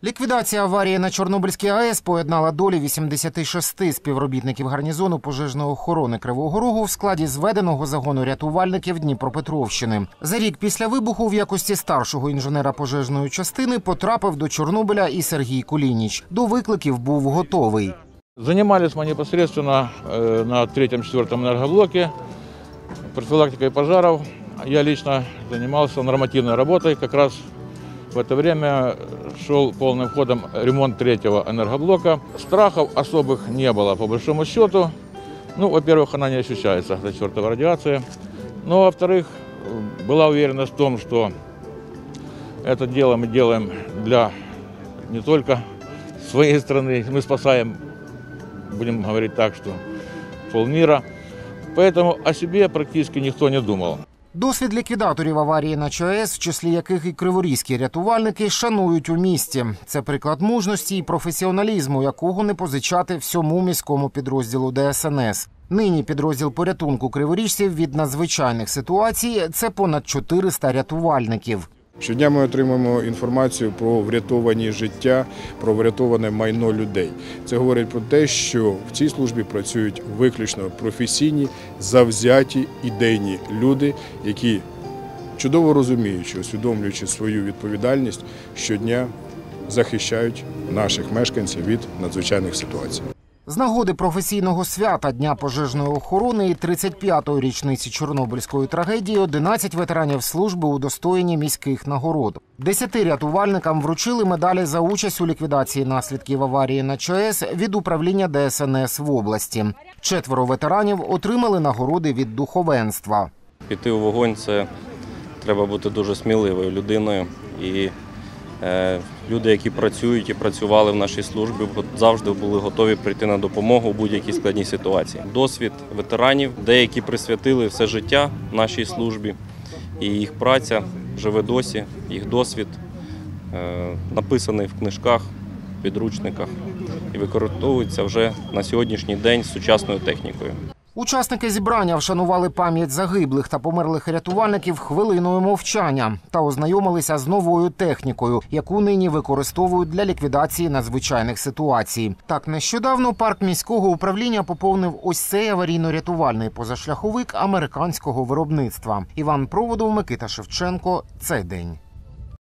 Ліквідація аварії на Чорнобильській АЕС поєднала долі 86 співробітників гарнізону пожежної охорони Кривого Рогу в складі зведеного загону рятувальників Дніпропетровщини. За рік після вибуху в якості старшого інженера пожежної частини потрапив до Чорнобиля і Сергій Кулініч. До викликів був готовий. Занимались мы непосредственно на 3-4 энергоблоке профилактикой пожаров. Я лично занимался нормативной работой. Как раз в это время шел полным ходом ремонт 3-го энергоблока. Страхов особых не было, по большому счету. Ну, во-первых, она не ощущается, до чертова радиация. Но, во-вторых, была уверенность в том, что это дело мы делаем для не только своей страны. Мы спасаем, будем говорить так, что полмира. Поэтому о себе практически никто не думал. Досвід ліквідаторів аварії на ЧАЕС, в числі яких і криворізькі рятувальники, шанують у місті. Це приклад мужності і професіоналізму, якого не позичати всьому міському підрозділу ДСНС. Нині підрозділ порятунку криворіжців від надзвичайних ситуацій – це понад 400 рятувальників. Щодня ми отримуємо інформацію про врятовані життя, про врятоване майно людей. Це говорить про те, що в цій службі працюють виключно професійні, завзяті, ідейні люди, які чудово розуміючи, усвідомлюючи свою відповідальність, щодня захищають наших мешканців від надзвичайних ситуацій. З нагоди професійного свята Дня пожежної охорони і 35-ї річниці Чорнобильської трагедії 11 ветеранів служби удостоєні міських нагород. 10 рятувальникам вручили медалі за участь у ліквідації наслідків аварії на ЧАЕС від управління ДСНС в області. 4 ветеранів отримали нагороди від духовенства. Піти у вогонь – це треба бути дуже сміливою людиною. І люди, які працюють і працювали в нашій службі, завжди були готові прийти на допомогу у будь-якій складній ситуації. Досвід ветеранів, деякі присвятили все життя нашій службі, і їх праця живе досі, їх досвід написаний в книжках, підручниках і використовується вже на сьогоднішній день з сучасною технікою. Учасники зібрання вшанували пам'ять загиблих та померлих рятувальників хвилиною мовчання та ознайомилися з новою технікою, яку нині використовують для ліквідації надзвичайних ситуацій. Так, нещодавно парк міського управління поповнив ось цей аварійно-рятувальний позашляховик американського виробництва. Іван Проводов, Микита Шевченко. Цей день.